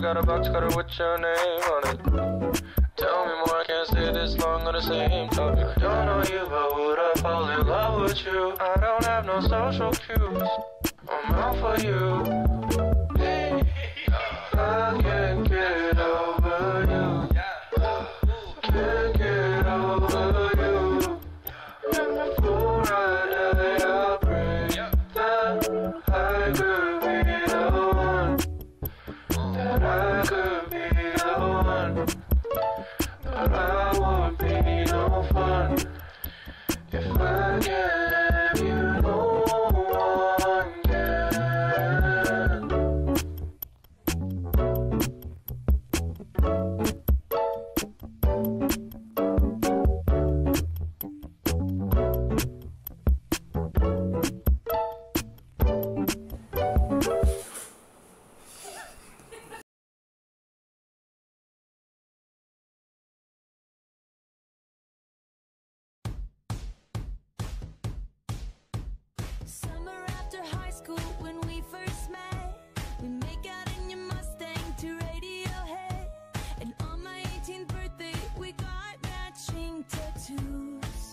got a box cutter with your name on it. Tell me more, I can't stay this long on the same topic. I don't know you, but would I fall in love with you? I don't have no social cues. I'm out for you. I can't get over you. Can't get over you. And before I die, I pray that I could be the one. That I could be the one. But I would be no fun if I can't have you, no one can. Summer after high school when we first met, we make out in your Mustang to Radiohead. And on my 18th birthday, we got matching tattoos.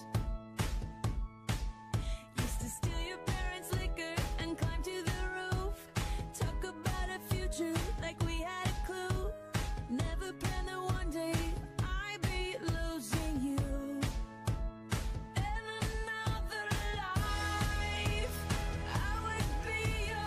Used to steal your parents' liquor and climb to the roof. Talk about a future like we had a clue. Never planned that one day I'd be losing you. In another life, I would be your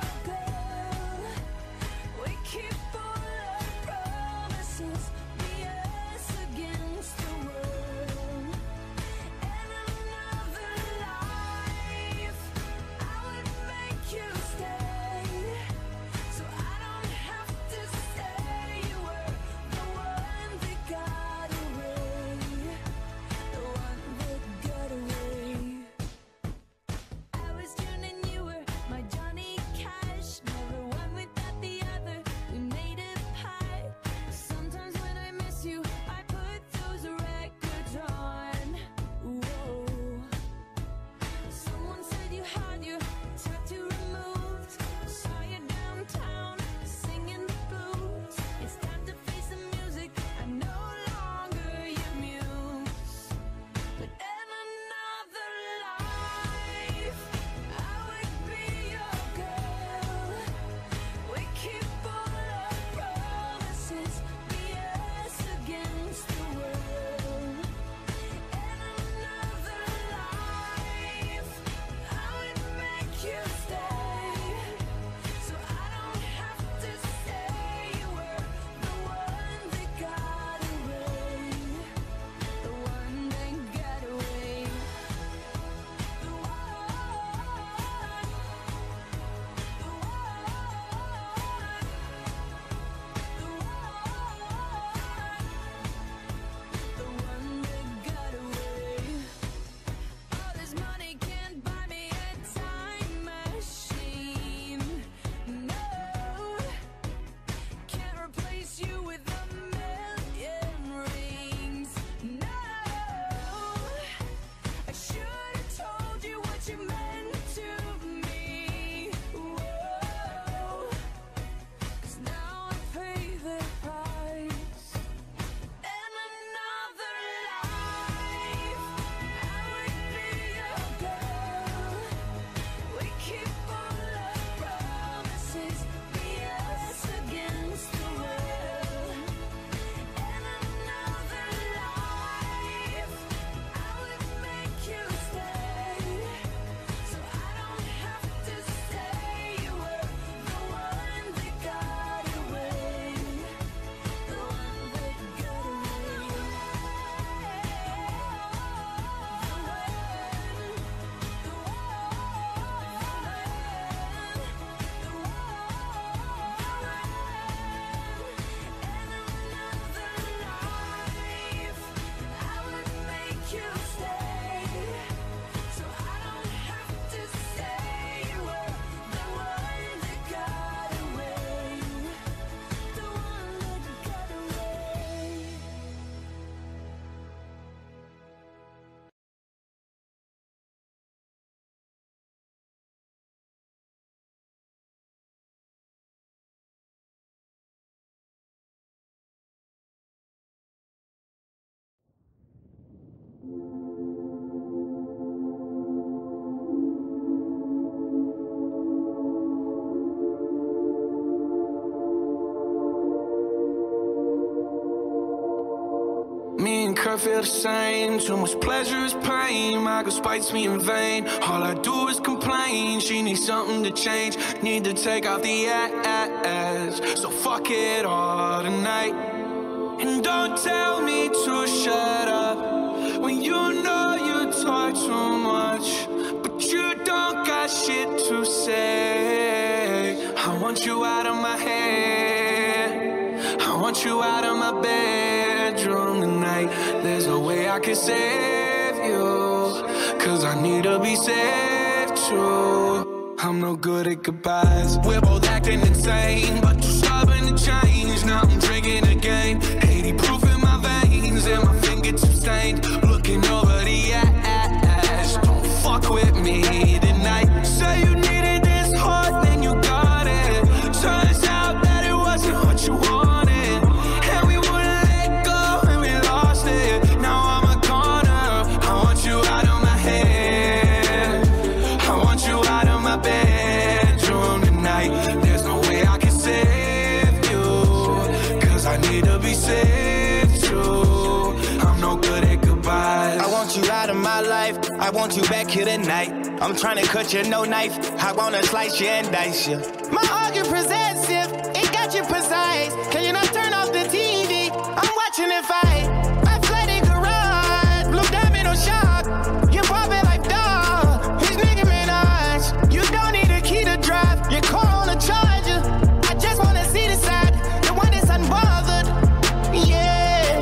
Me and Kurt feel the same. Too much pleasure is pain. My girl spites me in vain. All I do is complain. She needs something to change. Need to take out the ass. So fuck it all tonight. And don't tell me to shut up when you know you talk too much, but you don't got shit to say. I want you out of my head. I want you out of my bedroom tonight. There's no way I can save you, cause I need to be saved too. I'm no good at goodbyes. We're both acting insane, but you're stubborn to change. Now I'm drinking again. 80 proof in my veins and my fingertips stained. Looking over the ass. Don't fuck with me tonight. Say you needed this heart, then you got it. Turns out that it wasn't what you wanted, and we wouldn't let go and we lost it. Now I'm a goner. I want you out of my head. I want you out of my bedroom tonight. There's no way I can save you, cause I need to be saved too. I'm no good at goodbyes. I want you out of my life. I want you back here tonight. I'm trying to cut you, no knife. I wanna slice you and dice you. My heart get possessive, it got you precise. Can you not turn off the TV? I'm watching it fight. My flooded garage, blue diamond on shock. You pop it like dog, his nigga Minaj. You don't need a key to drive, your car on a charger. I just wanna see the side, the one that's unbothered. Yeah.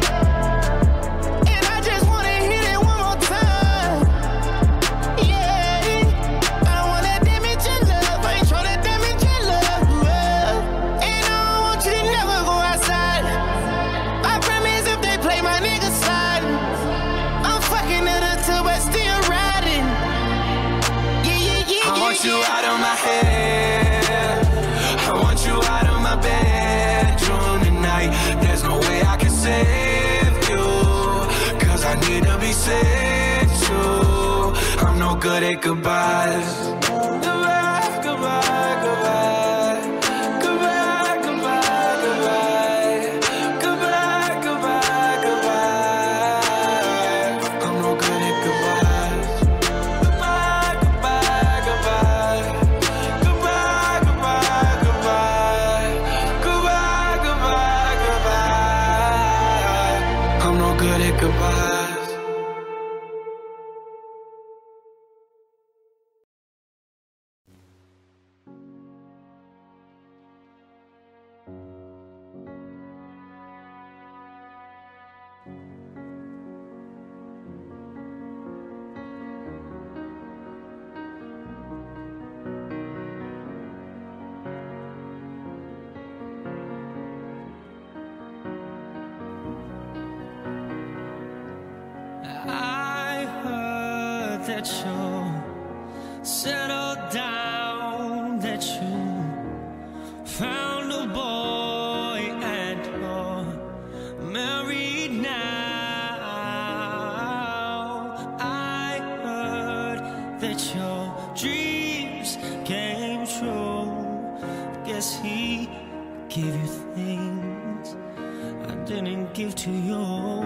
And I just wanna hit it one more time. Yeah. I don't wanna damage your love, I ain't tryna damage your love. And I don't want you to never go outside. I promise if they play my nigga side, I'm fucking it up till but still riding. I want you out of my head. I want you out of my bedroom tonight. There's no way I can save you, cause I need to be saved too. I'm no good at goodbyes. Goodbye, goodbye, goodbye. Goodbye, goodbye, goodbye. Goodbye, goodbye, goodbye. I'm no good at goodbyes. Goodbye, goodbye, goodbye. Goodbye, goodbye, goodbye. Goodbye, goodbye, goodbye. I'm no good at goodbyes. I heard that you settled down, that you found a boy and you're married now. I heard that your dreams came true. Guess he gave you things I didn't give to you.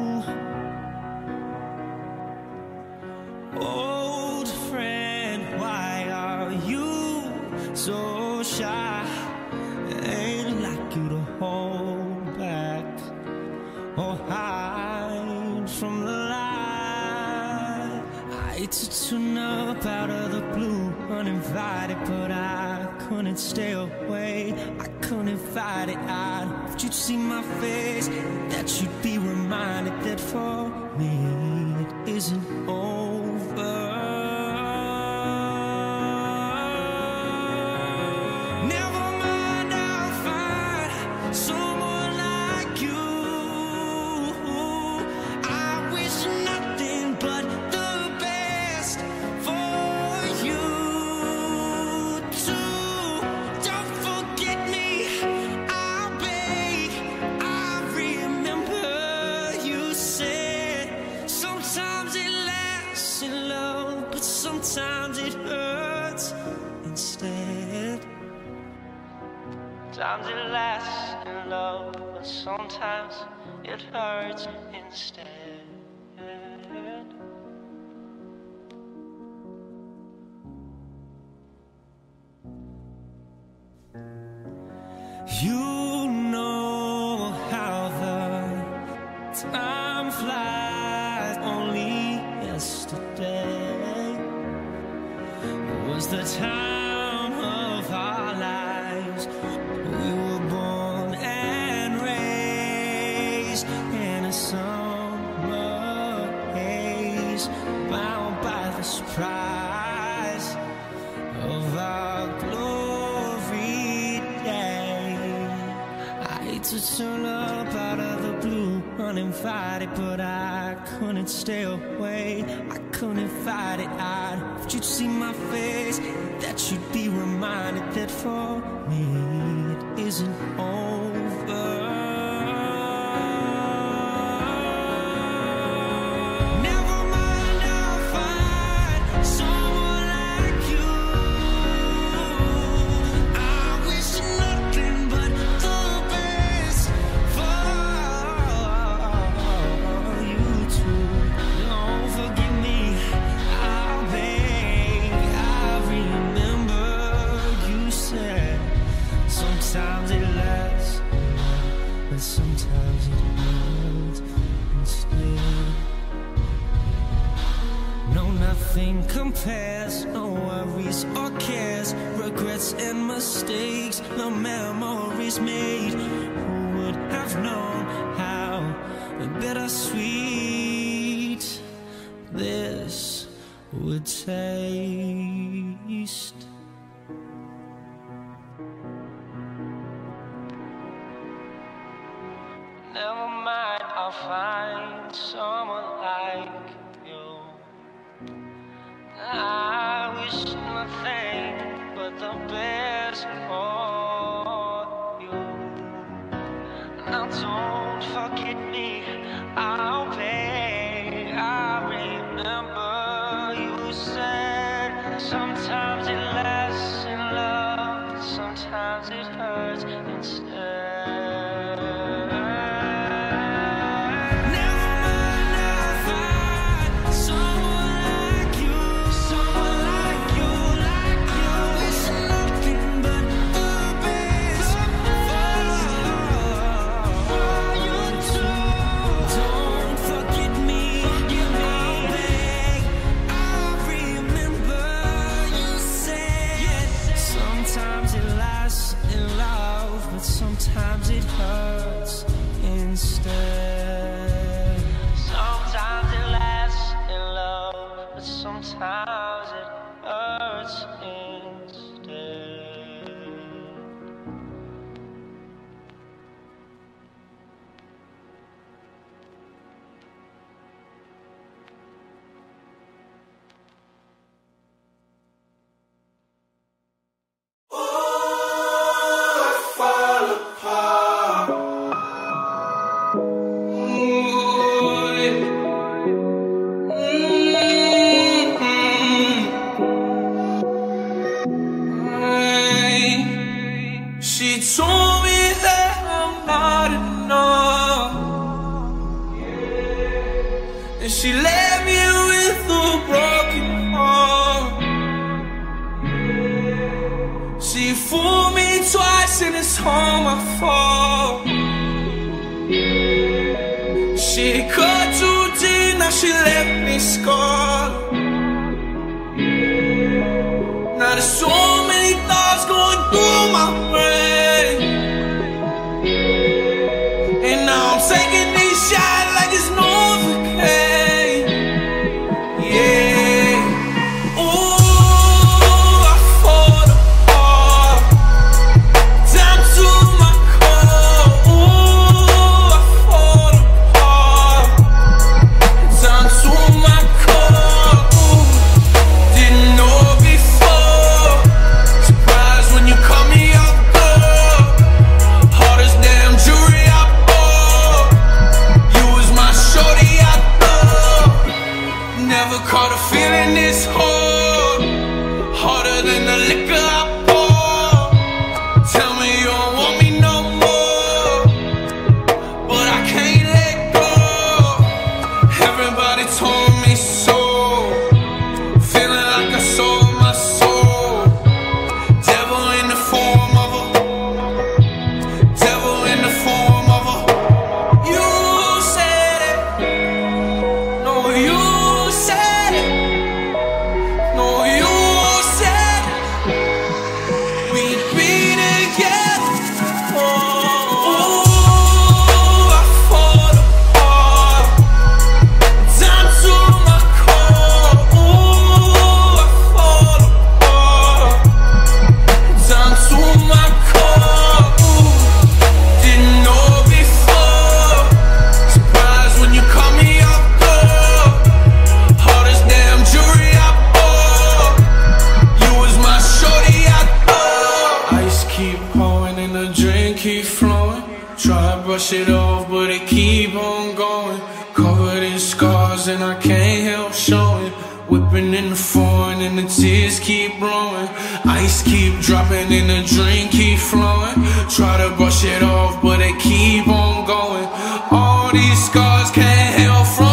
Old friend, why are you so shy? Ain't like you to hold back or hide from the light. I hate to tune up out of the blue, uninvited, but I couldn't stay away. I couldn't fight it. I hoped you'd see my face, that you'd be reminded that for me it isn't over. Never mind, I'll find someone like you. I wish nothing but the best for you too. Don't forget me, I'll beg. I remember you said sometimes it lasts in love, but sometimes it hurts instead. Sometimes it lasts in love, but sometimes it hurts instead. You know how the time flies. Only yesterday was the time of our lives. We were born and raised in a summer haze, bound by the surprise of our glory day. I hate to turn up out of the blue uninvited, but I couldn't stay away. I couldn't fight it. If you'd see my face, that you'd be reminded that for me it isn't over. Never mind, I'll find someone like you. I wish nothing but the best for you too. Don't forgive me, I'll beg. I remember you said sometimes it lasts, but sometimes it hurts instead. No, nothing compares, no worries or cares, regrets and mistakes, no memories made. Who would have known how bittersweet this would taste? Never mind, I'll find someone like you. I wish nothing but the best for you. Now don't forget me, I'll beg. I remember you said sometimes it lasts in love, but sometimes it hurts instead. Sometimes it hurts instead. Sometimes it lasts in love, but sometimes it hurts instead. She told me that I'm not enough, and she left me with a broken heart. She fooled me twice and it's all my fault. She cut too deep, now she left me scarred. Now there's so many thoughts going through my brain, and now I'm taking these shots like it's Novocaine. Yeah. Ooh, I fall apart, down to my core. Ooh, I fall apart, down to my core. Ooh, didn't know before. Surprised when you call me up. covered in scars and I can't help showing. Whipping in the foreign and the tears keep blowing. Ice keep dropping and the drink keep flowing. Try to brush it off but it keep on going. All these scars can't help from